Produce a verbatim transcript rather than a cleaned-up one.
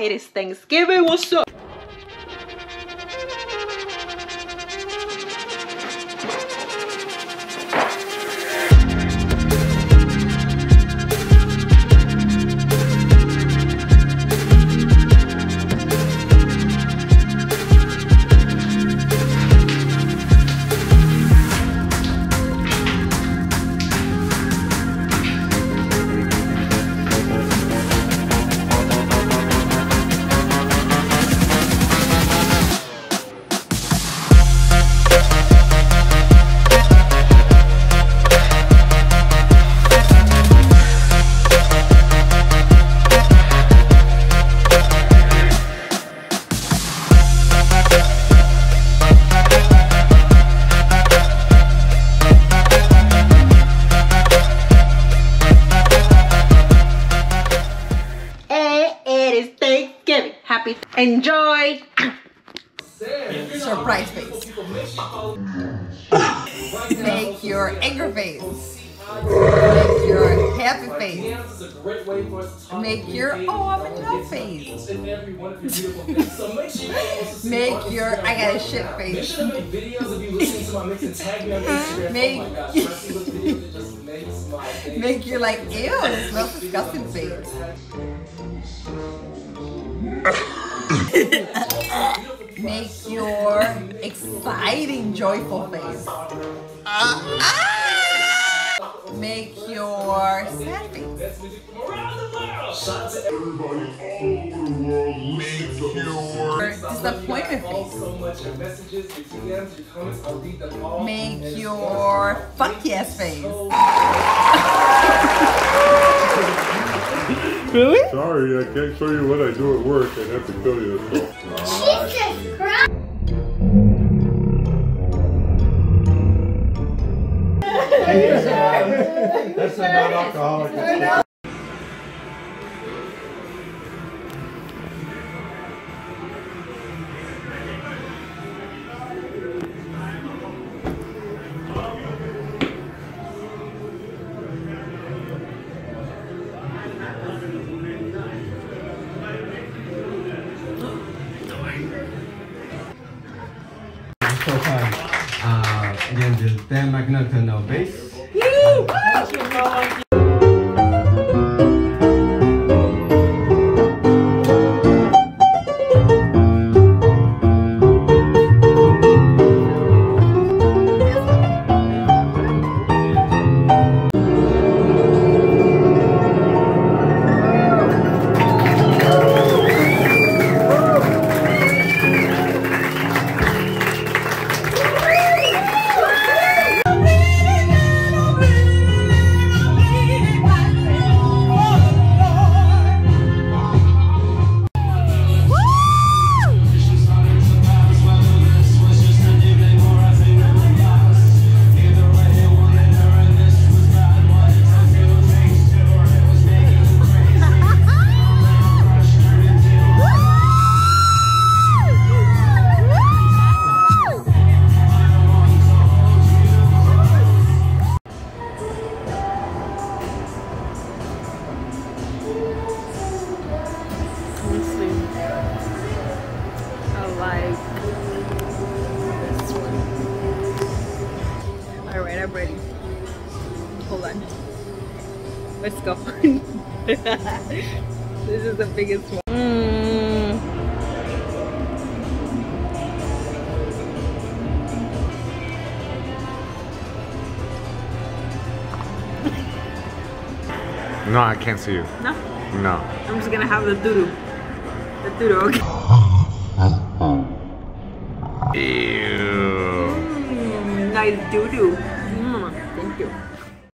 it is Thanksgiving. What's up? Enjoy. Surprise face. Make your anger face. Make your happy face. Make your oh I'm in love face. Make your I got a shit face. Make Make your like ew it smells disgusting face. Make your exciting, joyful face. Make your sad face. Make your disappointment face. Make your fuck yes face. Really? Sorry, I can't show you what I do at work. I'd have to kill you. Jesus Christ! That's a non-alcoholic. So far, uh, again, the ten magnetic bass. Alright, I'm ready. Hold on. Let's go. This is the biggest one. Mm. No, I can't see you. No? No. I'm just gonna have the doo-doo. The doo-doo, okay? Ew. Mm, nice doo-doo.